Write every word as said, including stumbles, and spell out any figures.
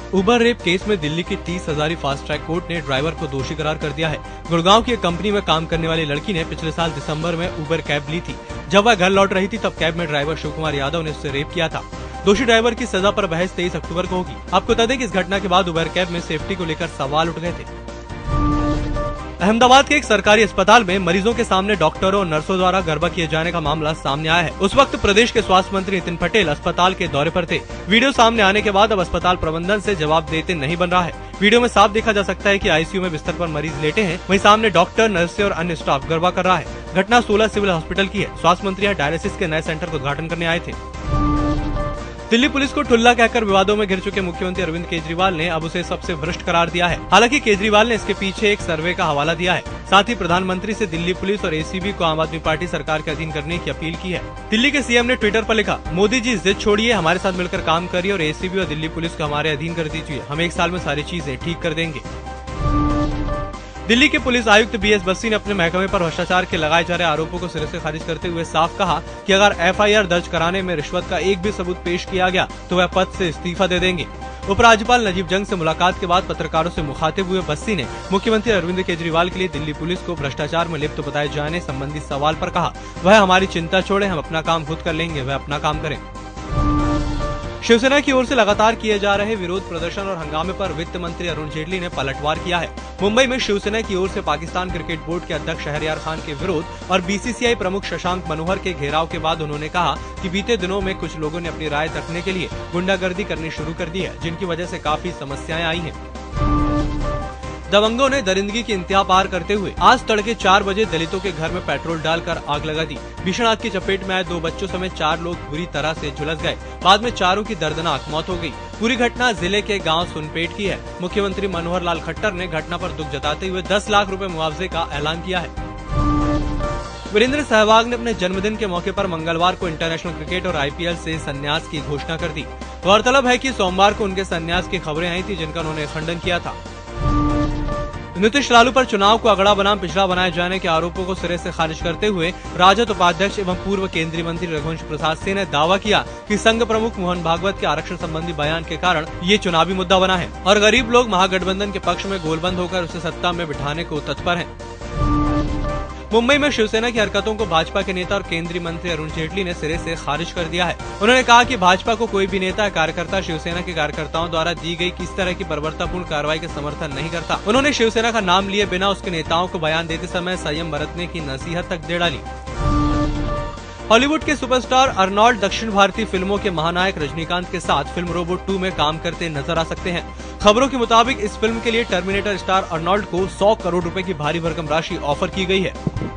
उबर rape case में दिल्ली की Tis Hazari fast track court ने ड्राइवर को दोषी करार कर दिया है। गुड़गांव की एक कंपनी में काम करने वाली लड़की ने पिछले साल दिसंबर में उबर कैब ली थी। जब वह घर लौट रही थी तब कैब में ड्राइवर शिव कुमार यादव ने उससे रेप किया था। दोषी ड्राइवर की सजा पर बहस तेईस अक्टूबर को होगी। आपको बता दें कि इस घटना के बाद उबर कैब में सेफ्टी को लेकर सवाल उठ गए थे। अहमदाबाद के एक सरकारी अस्पताल में मरीजों के सामने डॉक्टरों और नर्सों द्वारा गरबा किए जाने का मामला सामने आया है। उस वक्त प्रदेश के स्वास्थ्य मंत्री नितिन पटेल अस्पताल के दौरे पर थे। वीडियो सामने आने के बाद अब अस्पताल प्रबंधन से जवाब देते नहीं बन रहा है। वीडियो में साफ देखा जा सकता है कि आईसीयू में बिस्तर पर मरीज लेटे हैं, वहीं सामने डॉक्टर, नर्सें और अन्य स्टाफ गरबा कर रहा है। घटना सोलह सिविल हॉस्पिटल की है। स्वास्थ्य मंत्री यहाँ डायलिसिस के नए सेंटर का उद्घाटन करने आए थे। दिल्ली पुलिस को ठुल्ला कहकर विवादों में घिर चुके मुख्यमंत्री अरविंद केजरीवाल ने अब उसे सबसे भ्रष्ट करार दिया है। हालांकि केजरीवाल ने इसके पीछे एक सर्वे का हवाला दिया है। साथ ही प्रधानमंत्री से दिल्ली पुलिस और एसीबी को आम आदमी पार्टी सरकार के अधीन करने की अपील की है। दिल्ली के सीएम ने ट्विटर पर लिखा, मोदी जी जिद छोड़िए, हमारे साथ मिलकर काम करिए और एसीबी और दिल्ली पुलिस को हमारे अधीन कर दीजिए। हम एक साल में सारी चीजें ठीक कर देंगे। दिल्ली के पुलिस आयुक्त बी एस बस्सी ने अपने महकमे पर भ्रष्टाचार के लगाए जा रहे आरोपों को सिरे से खारिज करते हुए साफ कहा कि अगर एफ आई आर दर्ज कराने में रिश्वत का एक भी सबूत पेश किया गया तो वह पद से इस्तीफा दे देंगे। उपराज्यपाल नजीब जंग से मुलाकात के बाद पत्रकारों से मुखातिब हुए बस्सी ने मुख्यमंत्री अरविंद केजरीवाल के लिए दिल्ली पुलिस को भ्रष्टाचार में लिप्त बताए जाने संबंधी सवाल पर कहा, वह हमारी चिंता छोड़े, हम अपना काम खुद कर लेंगे, वह अपना काम करें। शिवसेना की ओर से लगातार किए जा रहे विरोध प्रदर्शन और हंगामे पर वित्त मंत्री अरुण जेटली ने पलटवार किया है। मुंबई में शिवसेना की ओर से पाकिस्तान क्रिकेट बोर्ड के अध्यक्ष शहरयार खान के विरोध और बीसीसीआई प्रमुख शशांक मनोहर के घेराव के बाद उन्होंने कहा कि बीते दिनों में कुछ लोगों ने अपनी राय रखने के लिए गुंडागर्दी करनी शुरू कर दी है, जिनकी वजह से काफी समस्याएं आई हैं। दबंगों ने दरिंदगी की इंतहा पार करते हुए आज तड़के चार बजे दलितों के घर में पेट्रोल डालकर आग लगा दी। भीषण आग की चपेट में आए दो बच्चों समेत चार लोग बुरी तरह से झुलस गए। बाद में चारों की दर्दनाक मौत हो गई। पूरी घटना जिले के गांव सुनपेट की है। मुख्यमंत्री मनोहर लाल खट्टर ने घटना पर दुख जताते हुए दस लाख रुपए मुआवजे का ऐलान किया है। वीरेंद्र सहवाग ने अपने जन्मदिन के मौके पर मंगलवार को इंटरनेशनल क्रिकेट और आईपीएल से संन्यास की घोषणा कर दी। गौरतलब है कि सोमवार को उनके संन्यास की खबरें आई थी, जिनका उन्होंने खंडन किया था। नीतीश लालू पर चुनाव को अगड़ा बनाम पिछड़ा बनाए जाने के आरोपों को सिरे से खारिज करते हुए राजद उपाध्यक्ष एवं पूर्व केंद्रीय मंत्री रघुवंश प्रसाद सिंह ने दावा किया कि संघ प्रमुख मोहन भागवत के आरक्षण संबंधी बयान के कारण ये चुनावी मुद्दा बना है और गरीब लोग महागठबंधन के पक्ष में गोलबंद होकर उसे सत्ता में बिठाने को तत्पर हैं। मुंबई में शिवसेना की हरकतों को भाजपा के नेता और केंद्रीय मंत्री अरुण जेटली ने सिरे से खारिज कर दिया है। उन्होंने कहा कि भाजपा को कोई भी नेता कार्यकर्ता शिवसेना के कार्यकर्ताओं द्वारा दी गई किस तरह की बर्बरतापूर्ण कार्रवाई का समर्थन नहीं करता। उन्होंने शिवसेना का नाम लिए बिना उसके नेताओं को बयान देते समय संयम बरतने की नसीहत तक दे डाली। हॉलीवुड के सुपरस्टार अर्नोल्ड दक्षिण भारतीय फिल्मों के महानायक रजनीकांत के साथ फिल्म रोबोट टू में काम करते नजर आ सकते हैं। खबरों के मुताबिक इस फिल्म के लिए टर्मिनेटर स्टार अर्नोल्ड को सौ करोड़ रुपए की भारी भरकम राशि ऑफर की गई है।